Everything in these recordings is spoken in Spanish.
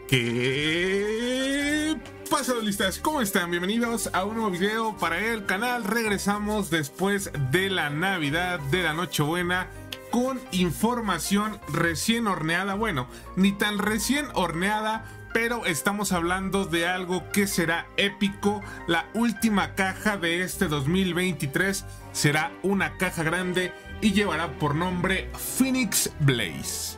¿Qué pasa, duelistas? ¿Cómo están? Bienvenidos a un nuevo video para el canal. Regresamos después de la Navidad, de la Nochebuena, con información recién horneada. Bueno, ni tan recién horneada, pero estamos hablando de algo que será épico. La última caja de este 2023 será una caja grande y llevará por nombre Phoenix Blaze.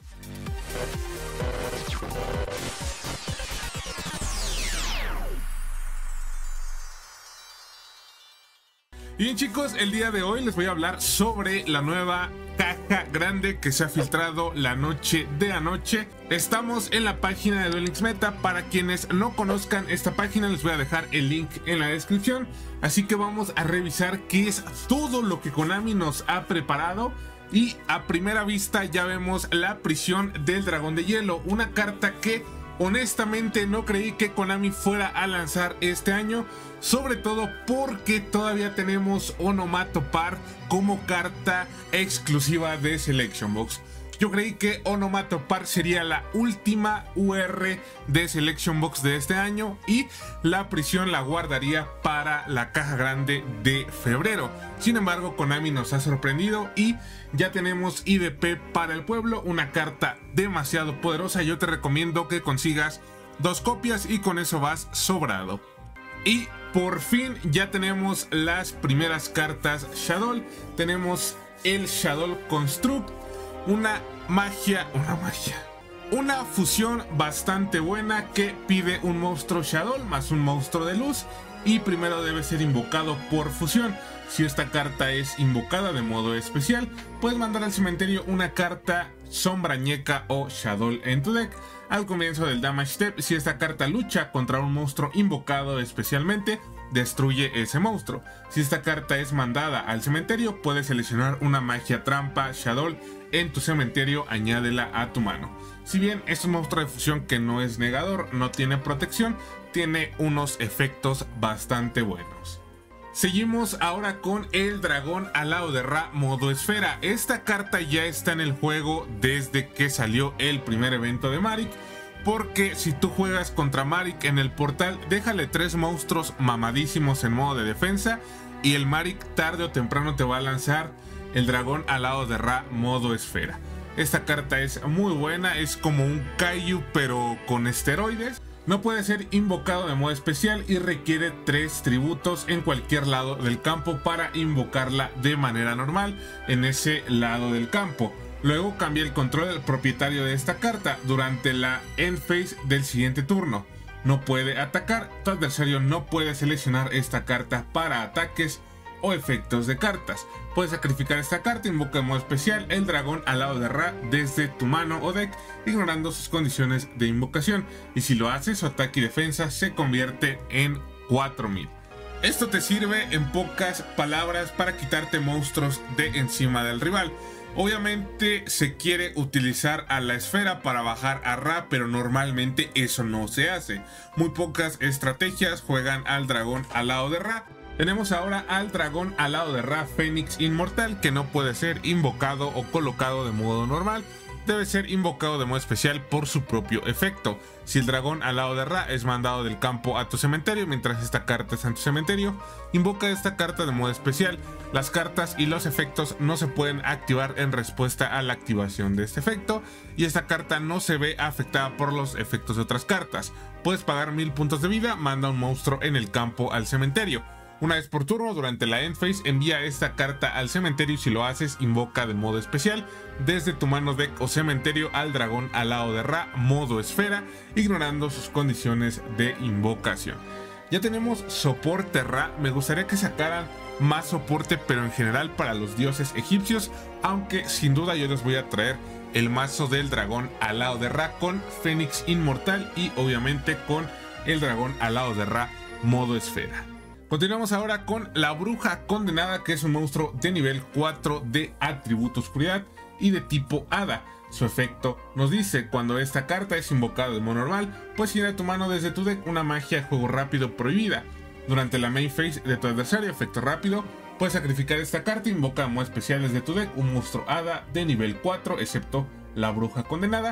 Y bien, chicos, el día de hoy les voy a hablar sobre la nueva caja grande que se ha filtrado la noche de anoche. Estamos en la página de Duel Links Meta. Para quienes no conozcan esta página, les voy a dejar el link en la descripción. Así que vamos a revisar qué es todo lo que Konami nos ha preparado. Y a primera vista ya vemos la prisión del dragón de hielo, una carta que honestamente no creí que Konami fuera a lanzar este año, sobre todo porque todavía tenemos Onomatopar como carta exclusiva de Selection Box. Yo creí que Onomatopar sería la última UR de Selection Box de este año y la prisión la guardaría para la caja grande de febrero. Sin embargo, Konami nos ha sorprendido y ya tenemos IDP para el pueblo, una carta demasiado poderosa. Yo te recomiendo que consigas 2 copias y con eso vas sobrado. Y por fin ya tenemos las primeras cartas Shadow. Tenemos el Shadow Construct, una fusión bastante buena que pide un monstruo Shadow más un monstruo de luz, y primero debe ser invocado por fusión. Si esta carta es invocada de modo especial, puedes mandar al cementerio una carta Sombrañeca o Shadow en tu deck. Al comienzo del damage step, si esta carta lucha contra un monstruo invocado especialmente, destruye ese monstruo. Si esta carta es mandada al cementerio, puedes seleccionar una magia trampa Shadow en tu cementerio, añádela a tu mano. Si bien es un monstruo de fusión que no es negador, no tiene protección, tiene unos efectos bastante buenos. Seguimos ahora con el dragón alado de Ra modo esfera. Esta carta ya está en el juego desde que salió el primer evento de Maric, porque si tú juegas contra Maric en el portal, déjale 3 monstruos mamadísimos en modo de defensa y el Maric tarde o temprano te va a lanzar el dragón alado de Ra modo esfera. Esta carta es muy buena, es como un Kaiju pero con esteroides. No puede ser invocado de modo especial y requiere 3 tributos en cualquier lado del campo para invocarla de manera normal en ese lado del campo. Luego cambia el control del propietario de esta carta durante la end phase del siguiente turno. No puede atacar, tu adversario no puede seleccionar esta carta para ataques o efectos de cartas. Puedes sacrificar esta carta, invoca en modo especial el dragón alado de Ra desde tu mano o deck, ignorando sus condiciones de invocación, y si lo haces, su ataque y defensa se convierte en 4000. Esto te sirve, en pocas palabras, para quitarte monstruos de encima del rival. Obviamente se quiere utilizar a la esfera para bajar a Ra, pero normalmente eso no se hace. Muy pocas estrategias juegan al dragón alado de Ra. Tenemos ahora al dragón alado de Ra Fénix Inmortal, que no puede ser invocado o colocado de modo normal, debe ser invocado de modo especial por su propio efecto. Si el dragón alado de Ra es mandado del campo a tu cementerio mientras esta carta está en tu cementerio, invoca esta carta de modo especial. Las cartas y los efectos no se pueden activar en respuesta a la activación de este efecto, y esta carta no se ve afectada por los efectos de otras cartas. Puedes pagar 1000 puntos de vida, manda un monstruo en el campo al cementerio. Una vez por turno, durante la end phase, envía esta carta al cementerio y si lo haces, invoca de modo especial desde tu mano, deck o cementerio al dragón alado de Ra modo esfera, ignorando sus condiciones de invocación. Ya tenemos soporte Ra. Me gustaría que sacaran más soporte, pero en general para los dioses egipcios, aunque sin duda yo les voy a traer el mazo del dragón alado de Ra con Fénix Inmortal y obviamente con el dragón alado de Ra modo esfera. Continuamos ahora con la bruja condenada, que es un monstruo de nivel 4 de atributo oscuridad y de tipo hada. Su efecto nos dice: cuando esta carta es invocada de modo normal, puedes ir a tu mano desde tu deck una magia de juego rápido prohibida. Durante la main phase de tu adversario, efecto rápido, puedes sacrificar esta carta, invoca modo especial desde tu deck un monstruo hada de nivel 4, excepto la bruja condenada,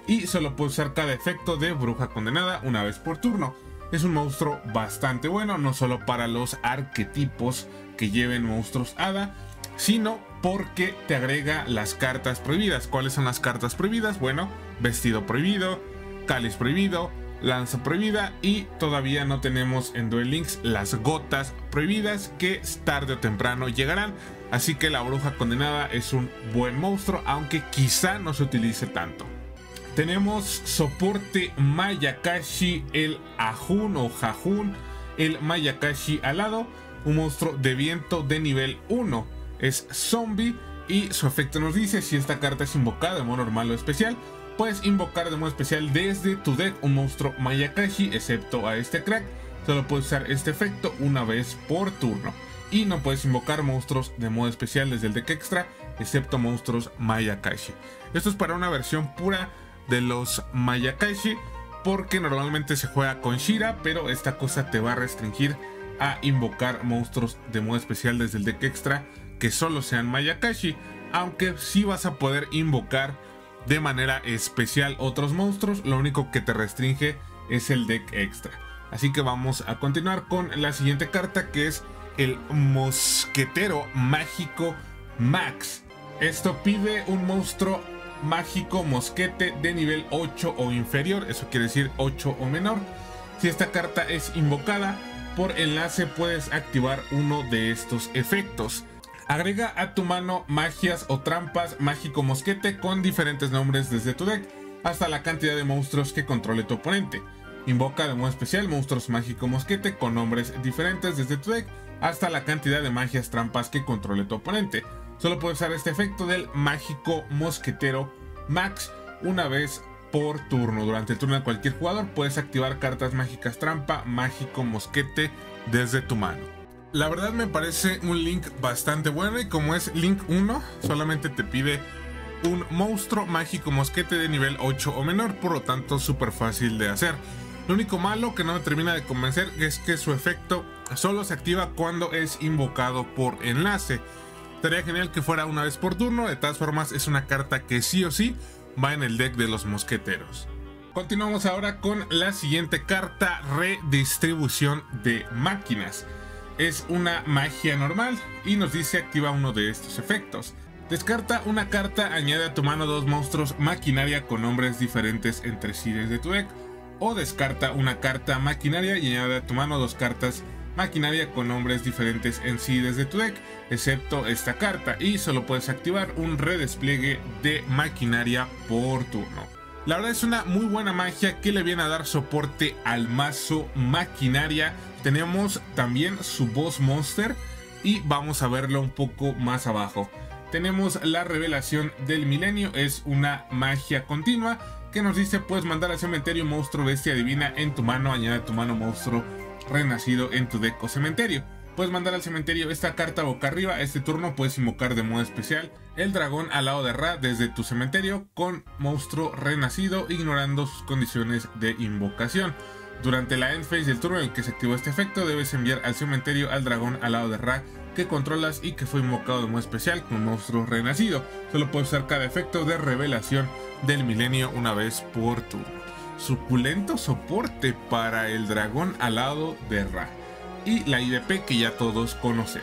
y solo puede usar cada efecto de Bruja Condenada una vez por turno. Es un monstruo bastante bueno, no solo para los arquetipos que lleven monstruos hada, sino porque te agrega las cartas prohibidas. ¿Cuáles son las cartas prohibidas? Bueno, Vestido Prohibido, Cáliz Prohibido, Lanza Prohibida, y todavía no tenemos en Duel Links las Gotas Prohibidas, que tarde o temprano llegarán. Así que la Bruja Condenada es un buen monstruo, aunque quizá no se utilice tanto. Tenemos soporte Mayakashi, el Ajun o Jajun, el Mayakashi alado, un monstruo de viento de nivel 1. Es zombie y su efecto nos dice: si esta carta es invocada de modo normal o especial, puedes invocar de modo especial desde tu deck un monstruo Mayakashi, excepto a este crack. Solo puedes usar este efecto una vez por turno. Y no puedes invocar monstruos de modo especial desde el deck extra, excepto monstruos Mayakashi. Esto es para una versión pura de los Mayakashi, porque normalmente se juega con Shira, pero esta cosa te va a restringir a invocar monstruos de modo especial desde el deck extra que solo sean Mayakashi, aunque sí vas a poder invocar de manera especial otros monstruos. Lo único que te restringe es el deck extra. Así que vamos a continuar con la siguiente carta, que es el Mosquetero Mágico Max. Esto pide un monstruo mágico mosquete de nivel 8 o inferior, eso quiere decir 8 o menor. Si esta carta es invocada, por enlace puedes activar uno de estos efectos. Agrega a tu mano magias o trampas mágico mosquete con diferentes nombres desde tu deck, hasta la cantidad de monstruos que controle tu oponente. Invoca de modo especial monstruos mágico mosquete con nombres diferentes desde tu deck, hasta la cantidad de magias trampas que controle tu oponente. Solo puedes usar este efecto del Mágico Mosquetero Max una vez por turno. Durante el turno de cualquier jugador puedes activar cartas mágicas trampa Mágico Mosquete desde tu mano. La verdad me parece un link bastante bueno, y como es link 1, solamente te pide un monstruo mágico mosquete de nivel 8 o menor, por lo tanto súper fácil de hacer. Lo único malo que no me termina de convencer es que su efecto solo se activa cuando es invocado por enlace. Estaría genial que fuera una vez por turno. De todas formas, es una carta que sí o sí va en el deck de los mosqueteros. Continuamos ahora con la siguiente carta: Redistribución de Máquinas. Es una magia normal y nos dice: activa uno de estos efectos. Descarta una carta, añade a tu mano dos monstruos maquinaria con nombres diferentes entre sí desde tu deck. O descarta una carta maquinaria y añade a tu mano dos cartas maquinaria con nombres diferentes en sí desde tu deck, excepto esta carta, y solo puedes activar un redespliegue de maquinaria por turno. La verdad es una muy buena magia que le viene a dar soporte al mazo maquinaria. Tenemos también su boss monster y vamos a verlo un poco más abajo. Tenemos la revelación del milenio, es una magia continua que nos dice: puedes mandar al cementerio un monstruo bestia divina en tu mano, añade a tu mano monstruo renacido en tu deck o cementerio. Puedes mandar al cementerio esta carta boca arriba. Este turno puedes invocar de modo especial el dragón alado de Ra desde tu cementerio con monstruo renacido, ignorando sus condiciones de invocación. Durante la end phase del turno en el que se activó este efecto, debes enviar al cementerio al dragón alado de Ra que controlas y que fue invocado de modo especial con monstruo renacido. Solo puedes usar cada efecto de revelación del milenio una vez por turno. Suculento soporte para el dragón alado de Ra y la IDP que ya todos conocemos.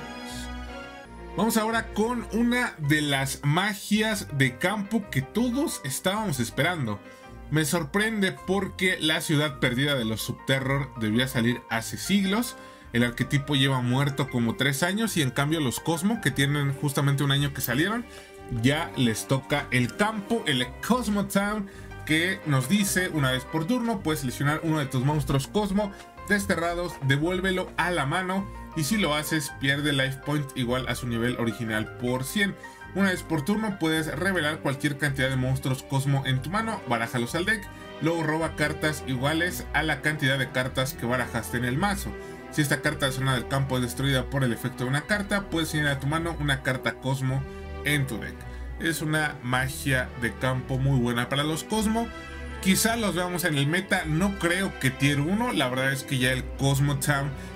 Vamos ahora con una de las magias de campo que todos estábamos esperando. Me sorprende porque la ciudad perdida de los Subterror debía salir hace siglos. El arquetipo lleva muerto como 3 años y en cambio los Cosmo, que tienen justamente un año que salieron, ya les toca el campo, el Cosmo Town, que nos dice: una vez por turno puedes seleccionar uno de tus monstruos Cosmo desterrados, devuélvelo a la mano, y si lo haces pierde life point igual a su nivel original por 100. Una vez por turno puedes revelar cualquier cantidad de monstruos Cosmo en tu mano, barájalos al deck, luego roba cartas iguales a la cantidad de cartas que barajaste en el mazo. Si esta carta de zona del campo es destruida por el efecto de una carta, puedes añadir a tu mano una carta Cosmo en tu deck. Es una magia de campo muy buena para los Cosmo. Quizá los veamos en el meta, no creo que tier 1, la verdad es que ya el Cosmo Town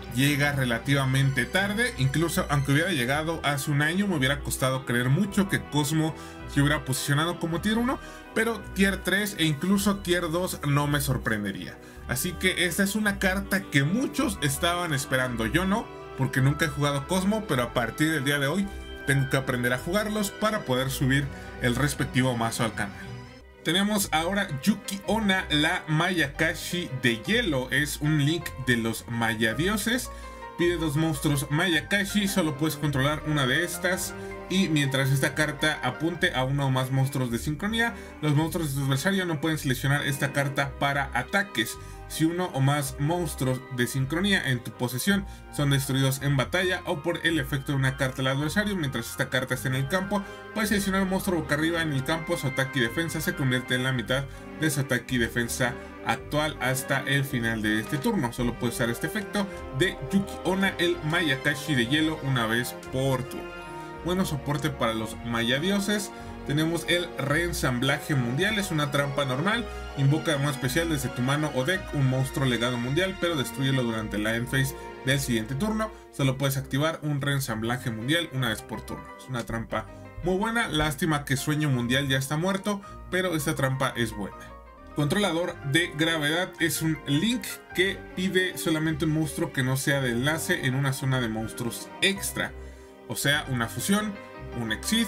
llega relativamente tarde. Incluso aunque hubiera llegado hace un año, me hubiera costado creer mucho que Cosmo se hubiera posicionado como tier 1, pero tier 3 e incluso tier 2 no me sorprendería. Así que esta es una carta que muchos estaban esperando. Yo no, porque nunca he jugado Cosmo, pero a partir del día de hoy tengo que aprender a jugarlos para poder subir el respectivo mazo al canal. Tenemos ahora Yuki Onna, la Mayakashi de hielo. Es un link de los Maya dioses. Pide 2 monstruos Mayakashi, solo puedes controlar una de estas. Y mientras esta carta apunte a uno o más monstruos de sincronía, los monstruos de tu adversario no pueden seleccionar esta carta para ataques. Si uno o más monstruos de sincronía en tu posesión son destruidos en batalla o por el efecto de una carta del adversario, mientras esta carta esté en el campo, puedes seleccionar un monstruo boca arriba en el campo. Su ataque y defensa se convierte en la mitad de su ataque y defensa actual hasta el final de este turno. Solo puedes usar este efecto de Yuki Onna, el Mayakashi de hielo, una vez por turno. Bueno soporte para los Maya dioses. Tenemos el reensamblaje mundial, es una trampa normal. Invoca de modo especial desde tu mano o deck un monstruo legado mundial, pero destrúyelo durante la end phase del siguiente turno. Solo puedes activar un reensamblaje mundial una vez por turno. Es una trampa muy buena. Lástima que Sueño Mundial ya está muerto, pero esta trampa es buena. Controlador de gravedad es un link que pide solamente un monstruo que no sea de enlace en una zona de monstruos extra. O sea, una fusión, un Exit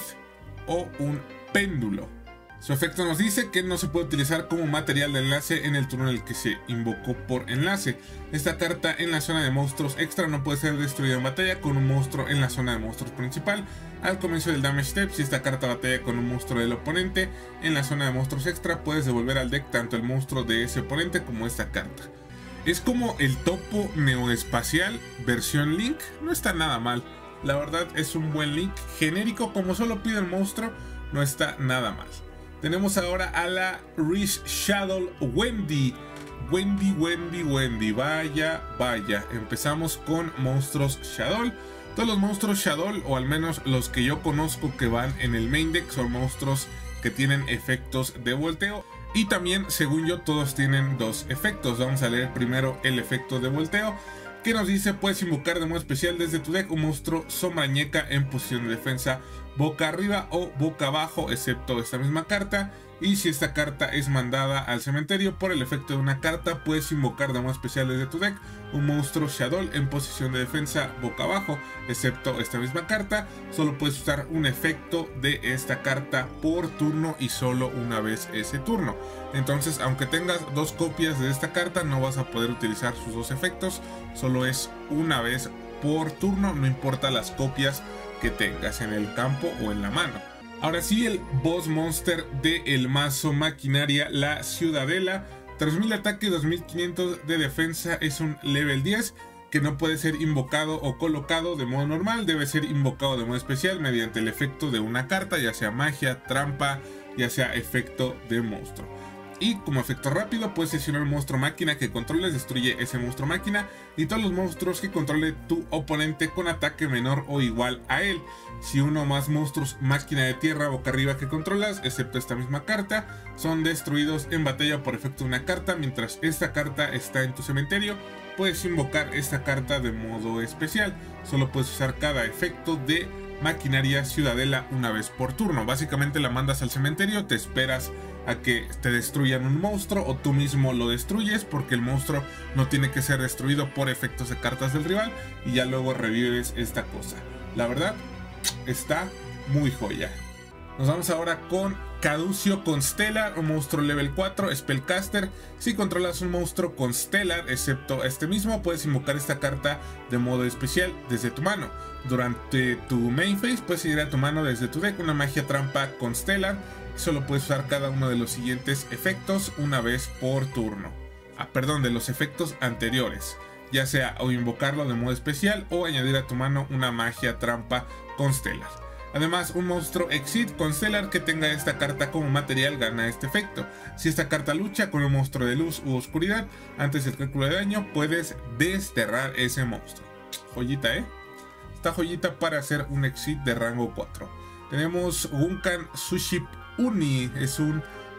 o un péndulo. Su efecto nos dice que no se puede utilizar como material de enlace en el turno en el que se invocó por enlace. Esta carta en la zona de monstruos extra no puede ser destruida en batalla con un monstruo en la zona de monstruos principal. Al comienzo del damage step, si esta carta batalla con un monstruo del oponente en la zona de monstruos extra, puedes devolver al deck tanto el monstruo de ese oponente como esta carta. Es como el topo neoespacial versión Link, no está nada mal. La verdad es un buen link genérico, como solo pide el monstruo, no está nada mal. Tenemos ahora a la Rish Shadow Wendy. Wendy, vaya. Empezamos con monstruos Shadow. Todos los monstruos Shadow, o al menos los que yo conozco que van en el main deck, son monstruos que tienen efectos de volteo. Y también, según yo, todos tienen 2 efectos. Vamos a leer primero el efecto de volteo, que nos dice: puedes invocar de modo especial desde tu deck un monstruo sombrañeca en posición de defensa boca arriba o boca abajo, excepto esta misma carta. Y si esta carta es mandada al cementerio por el efecto de una carta, puedes invocar de modo especial desde tu deck un monstruo Shadow en posición de defensa boca abajo, excepto esta misma carta. Solo puedes usar un efecto de esta carta por turno y solo una vez ese turno. Entonces, aunque tengas 2 copias de esta carta, no vas a poder utilizar sus 2 efectos. Solo es una vez por turno, no importa las copias que tengas en el campo o en la mano. Ahora sí, el boss monster del mazo Maquinaria, la Ciudadela. 3000 de ataque, 2500 de defensa, es un level 10 que no puede ser invocado o colocado de modo normal. Debe ser invocado de modo especial mediante el efecto de una carta, ya sea magia, trampa, ya sea efecto de monstruo. Y como efecto rápido, puedes seleccionar un monstruo máquina que controles, destruye ese monstruo máquina y todos los monstruos que controle tu oponente con ataque menor o igual a él. Si uno o más monstruos máquina de tierra boca arriba que controlas, excepto esta misma carta, son destruidos en batalla por efecto de una carta. Mientras esta carta está en tu cementerio, puedes invocar esta carta de modo especial. Solo puedes usar cada efecto de Maquinaria Ciudadela una vez por turno. Básicamente la mandas al cementerio, te esperas a que te destruyan un monstruo o tú mismo lo destruyes, porque el monstruo no tiene que ser destruido por efectos de cartas del rival, y ya luego revives esta cosa. La verdad, está muy joya. Nos vamos ahora con Caducio Constellar, un monstruo level 4, Spellcaster. Si controlas un monstruo Constellar, excepto este mismo, puedes invocar esta carta de modo especial desde tu mano. Durante tu main phase puedes ir a tu mano desde tu deck una magia trampa Constellar. Solo puedes usar cada uno de los siguientes efectos una vez por turno. De los efectos anteriores, ya sea o invocarlo de modo especial o añadir a tu mano una magia trampa Constellar. Además, un monstruo Exit Constellar que tenga esta carta como material gana este efecto. Si esta carta lucha con un monstruo de luz u oscuridad, antes del cálculo de daño puedes desterrar ese monstruo. Joyita, esta joyita para hacer un Exit de rango 4. Tenemos Gunkan Sushi Uni, es un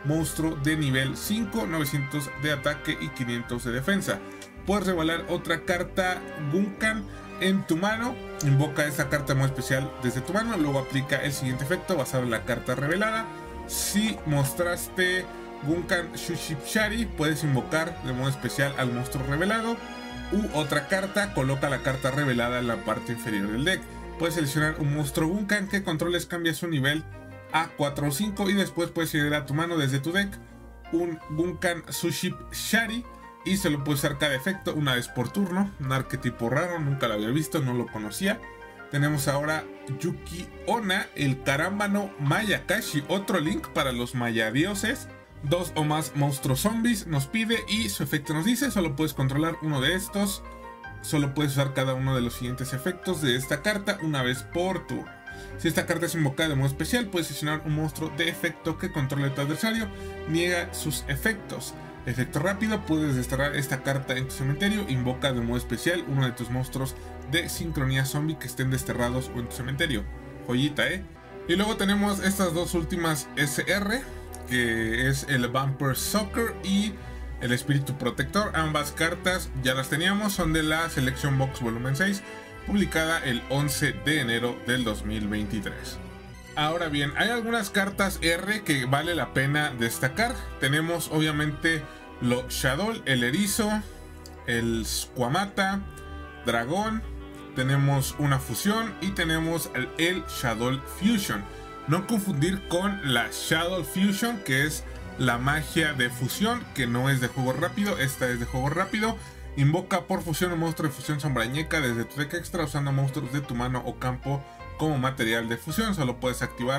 monstruo de nivel 5, 900 de ataque y 500 de defensa. Puedes revelar otra carta Gunkan en tu mano, invoca esta carta muy especial desde tu mano, luego aplica el siguiente efecto basado en la carta revelada. Si mostraste Gunkan Shuship-Shari, puedes invocar de modo especial al monstruo revelado, u otra carta, coloca la carta revelada en la parte inferior del deck. Puedes seleccionar un monstruo Gunkan que controles, cambia su nivel a 4 o 5 y después puedes ir a tu mano desde tu deck un Gunkan Shuship-Shari y se lo puedes usar cada efecto una vez por turno. Un arquetipo raro, nunca lo había visto, no lo conocía. Tenemos ahora Yuki Onna, el Karambano Mayakashi, otro link para los Maya dioses. 2 o más monstruos zombies nos pide y su efecto nos dice: solo puedes controlar uno de estos, solo puedes usar cada uno de los siguientes efectos de esta carta una vez por turno. Si esta carta es invocada de modo especial, puedes seleccionar un monstruo de efecto que controle tu adversario, niega sus efectos. Efecto rápido, puedes desterrar esta carta en tu cementerio, invoca de modo especial uno de tus monstruos de sincronía zombie que estén desterrados o en tu cementerio. Joyita, Y luego tenemos estas dos últimas SR, que es el Vampire Soccer y el Espíritu Protector. Ambas cartas ya las teníamos, son de la Selection Box Volumen 6, publicada el 11 de enero del 2023. Ahora bien, hay algunas cartas R que vale la pena destacar. Tenemos obviamente lo Shadow, el Erizo, el Squamata, Dragón, tenemos una fusión y tenemos el Shadow Fusion. No confundir con la Shadow Fusion, que es la magia de fusión, que no es de juego rápido, esta es de juego rápido. Invoca por fusión un monstruo de fusión sombrañeca desde tu deck extra usando monstruos de tu mano o campo como material de fusión. Solo puedes activar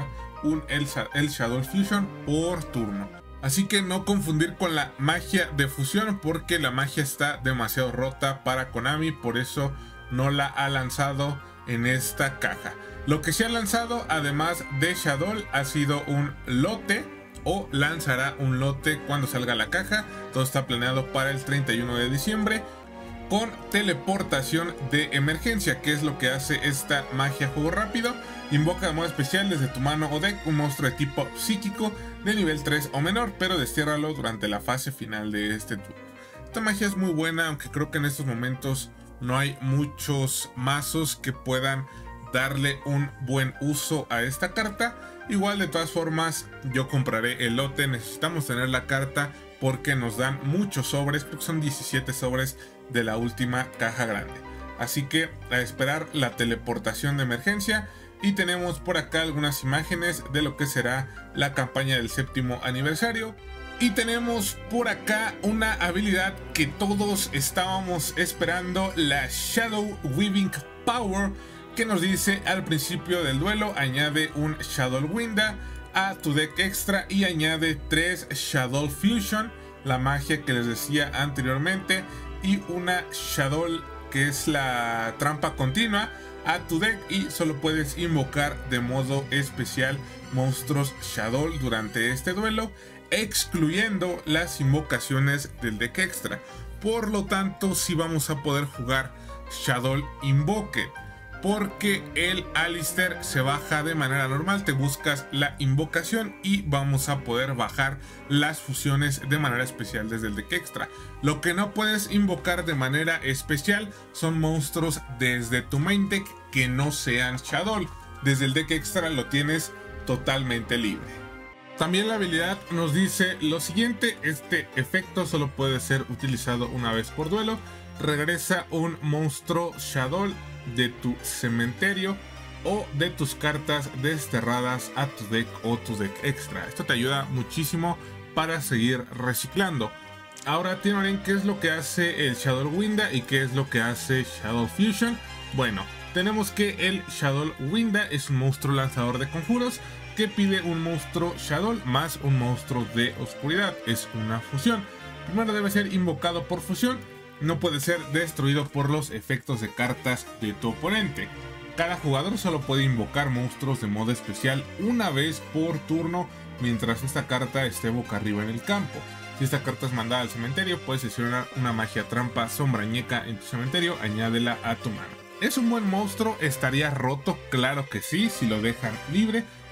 el Shadow Fusion por turno. Así que no confundir con la magia de fusión, porque la magia está demasiado rota para Konami, por eso no la ha lanzado en esta caja. Lo que se ha lanzado además de Shadow ha sido un lote, o lanzará un lote cuando salga la caja. Todo está planeado para el 31 de diciembre con teleportación de emergencia, que es lo que hace esta magia juego rápido. Invoca de modo especial desde tu mano o deck un monstruo de tipo psíquico de nivel 3 o menor, pero destiérralo durante la fase final de este turno. Esta magia es muy buena, aunque creo que en estos momentos no hay muchos mazos que puedan darle un buen uso a esta carta. Igual, de todas formas, yo compraré el lote. Necesitamos tener la carta porque nos dan muchos sobres, creo que son 17 sobres de la última caja grande. Así que a esperar la teleportación de emergencia. Y tenemos por acá algunas imágenes de lo que será la campaña del 7º aniversario. Y tenemos por acá una habilidad que todos estábamos esperando, la Shadow Weaving Power, que nos dice: al principio del duelo añade un Shadow Winda a tu deck extra y añade 3 Shadow Fusion, la magia que les decía anteriormente, y una Shadow, que es la trampa continua, a tu deck, y solo puedes invocar de modo especial monstruos Shadow durante este duelo, excluyendo las invocaciones del deck extra. Por lo tanto, sí vamos a poder jugar Shadow Invoke, porque el Alistair se baja de manera normal. Te buscas la invocación y vamos a poder bajar las fusiones de manera especial desde el deck extra. Lo que no puedes invocar de manera especial son monstruos desde tu main deck que no sean Shadow. Desde el deck extra lo tienes totalmente libre. También la habilidad nos dice lo siguiente: este efecto solo puede ser utilizado una vez por duelo. Regresa un monstruo Shadow de tu cementerio o de tus cartas desterradas a tu deck o tu deck extra. Esto te ayuda muchísimo para seguir reciclando. Ahora, Tinoren, ¿qué es lo que hace el Shadow Winda y qué es lo que hace Shadow Fusion? Bueno, tenemos que el Shadow Winda es un monstruo lanzador de conjuros que pide un monstruo Shadow más un monstruo de oscuridad. Es una fusión. Primero debe ser invocado por fusión. No puede ser destruido por los efectos de cartas de tu oponente. Cada jugador solo puede invocar monstruos de modo especial una vez por turno mientras esta carta esté boca arriba en el campo. Si esta carta es mandada al cementerio, puedes seleccionar una magia trampa sombrañeca en tu cementerio, añádela a tu mano. ¿Es un buen monstruo? ¿Estaría roto? Claro que sí, si lo dejan libre.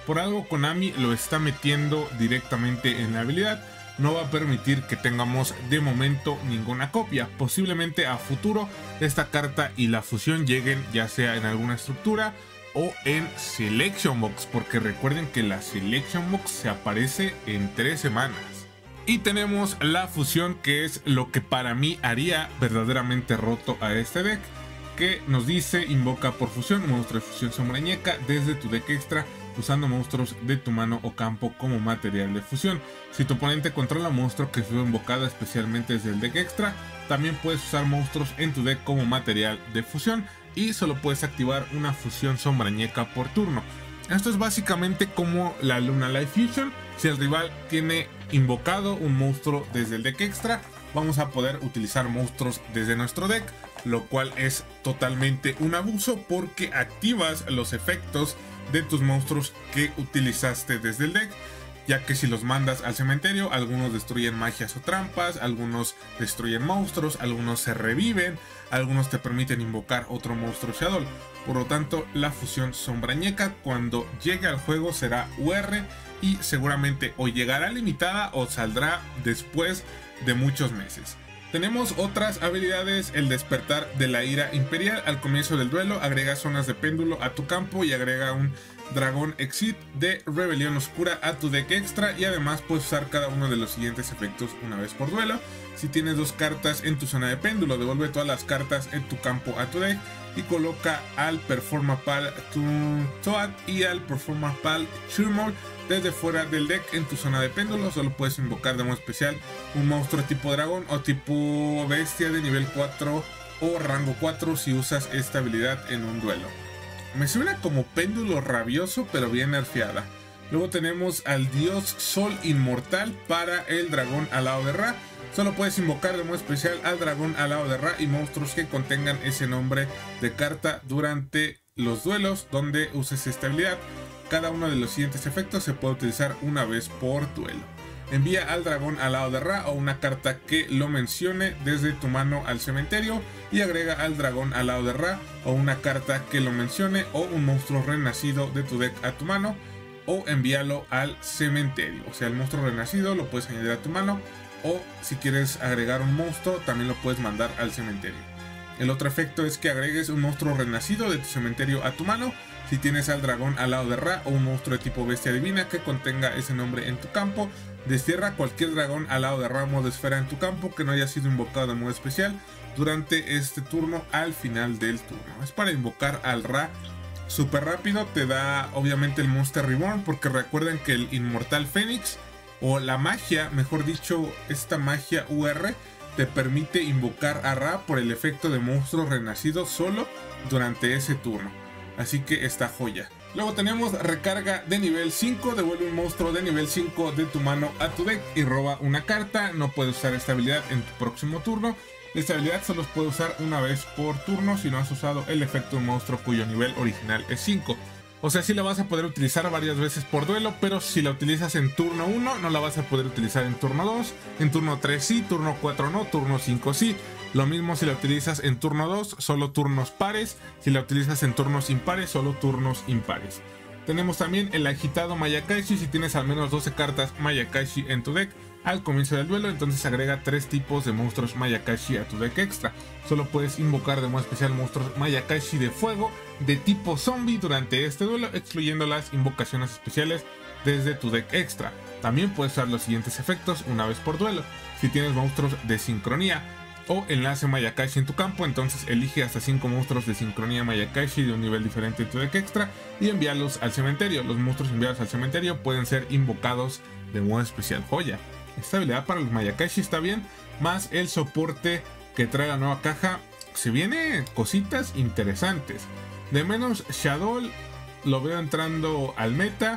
Por algo Konami lo está metiendo directamente en la habilidad. No va a permitir que tengamos de momento ninguna copia. Posiblemente a futuro esta carta y la fusión lleguen ya sea en alguna estructura o en Selection Box, porque recuerden que la Selection Box se aparece en 3 semanas. Y tenemos la fusión, que es lo que para mí haría verdaderamente roto a este deck, que nos dice: invoca por fusión un monstruo de fusión sombrañeca desde tu deck extra usando monstruos de tu mano o campo como material de fusión. Si tu oponente controla monstruo que fue invocado especialmente desde el deck extra, también puedes usar monstruos en tu deck como material de fusión y solo puedes activar una fusión sombrañeca por turno. Esto es básicamente como la Luna Life Fusion. Si el rival tiene invocado un monstruo desde el deck extra, vamos a poder utilizar monstruos desde nuestro deck, lo cual es totalmente un abuso porque activas los efectos de tus monstruos que utilizaste desde el deck, ya que si los mandas al cementerio, algunos destruyen magias o trampas, algunos destruyen monstruos, algunos se reviven, algunos te permiten invocar otro monstruo Shadow. Por lo tanto, la fusión sombrañeca cuando llegue al juego será UR y seguramente o llegará limitada o saldrá después de muchos meses. Tenemos otras habilidades: el despertar de la ira imperial. Al comienzo del duelo agrega zonas de péndulo a tu campo y agrega un dragón exit de rebelión oscura a tu deck extra, y además puedes usar cada uno de los siguientes efectos una vez por duelo. Si tienes 2 cartas en tu zona de péndulo, devuelve todas las cartas en tu campo a tu deck y coloca al Performapal Toad y al Performapal Churmol desde fuera del deck en tu zona de péndulo. Solo puedes invocar de modo especial un monstruo tipo dragón o tipo bestia de nivel 4 o rango 4 si usas esta habilidad en un duelo. Me suena como péndulo rabioso, pero bien nerfeada. Luego tenemos al dios Sol Inmortal para el dragón alado de Ra. Solo puedes invocar de modo especial al dragón alado de Ra y monstruos que contengan ese nombre de carta durante los duelos donde uses esta habilidad. Cada uno de los siguientes efectos se puede utilizar una vez por duelo. Envía al dragón alado de Ra o una carta que lo mencione desde tu mano al cementerio y agrega al dragón alado de Ra o una carta que lo mencione o un monstruo renacido de tu deck a tu mano, o envíalo al cementerio. O sea, el monstruo renacido lo puedes añadir a tu mano, o si quieres agregar un monstruo también lo puedes mandar al cementerio. El otro efecto es que agregues un monstruo renacido de tu cementerio a tu mano si tienes al dragón alado de Ra o un monstruo de tipo bestia divina que contenga ese nombre en tu campo. Destierra cualquier dragón alado de Ra modo esfera en tu campo que no haya sido invocado de modo especial durante este turno al final del turno. Es para invocar al Ra súper rápido. Te da obviamente el Monster Reborn, porque recuerden que el Inmortal Fénix, o la magia, mejor dicho, esta magia UR, te permite invocar a Ra por el efecto de monstruo renacido solo durante ese turno. Así que está joya. Luego tenemos recarga de nivel 5. Devuelve un monstruo de nivel 5 de tu mano a tu deck y roba una carta. No puedes usar esta habilidad en tu próximo turno. Esta habilidad solo puede usar una vez por turno si no has usado el efecto de un monstruo cuyo nivel original es 5. O sea, sí la vas a poder utilizar varias veces por duelo, pero si la utilizas en turno 1 no la vas a poder utilizar en turno 2, en turno 3 sí, turno 4 no, turno 5 sí. Lo mismo si la utilizas en turno 2, solo turnos pares. Si la utilizas en turnos impares, solo turnos impares. Tenemos también el agitado Mayakaishi. Si tienes al menos 12 cartas Mayakaishi en tu deck al comienzo del duelo, entonces agrega 3 tipos de monstruos Mayakaishi a tu deck extra. Solo puedes invocar de modo especial monstruos Mayakaishi de fuego de tipo zombie durante este duelo, excluyendo las invocaciones especiales desde tu deck extra. También puedes usar los siguientes efectos una vez por duelo. Si tienes monstruos de sincronía o enlace Mayakaishi en tu campo, entonces elige hasta 5 monstruos de sincronía Mayakaishi de un nivel diferente de tu deck extra y envíalos al cementerio. Los monstruos enviados al cementerio pueden ser invocados de modo especial. Joya. Esta habilidad para los Mayakaishi está bien, más el soporte que trae la nueva caja. Se vienen cositas interesantes. De menos Shadow lo veo entrando al meta.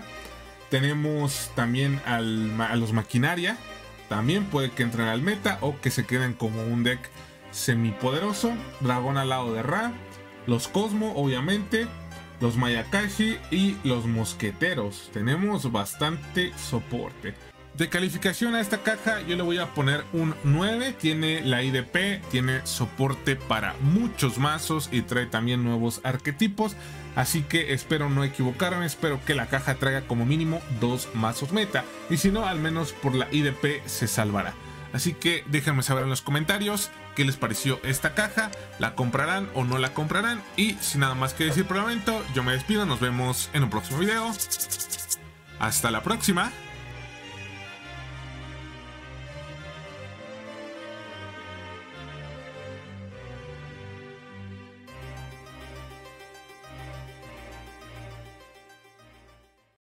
Tenemos también a los Maquinaria. También puede que entren al meta o que se queden como un deck semipoderoso. Dragón alado de Ra, los Cosmo obviamente, los Mayakaishi y los Mosqueteros. Tenemos bastante soporte. De calificación a esta caja yo le voy a poner un 9, tiene la IDP, tiene soporte para muchos mazos y trae también nuevos arquetipos, así que espero no equivocarme, espero que la caja traiga como mínimo 2 mazos meta, y si no, al menos por la IDP se salvará. Así que déjenme saber en los comentarios qué les pareció esta caja, la comprarán o no la comprarán, y sin nada más que decir por el momento, yo me despido, nos vemos en un próximo video, hasta la próxima.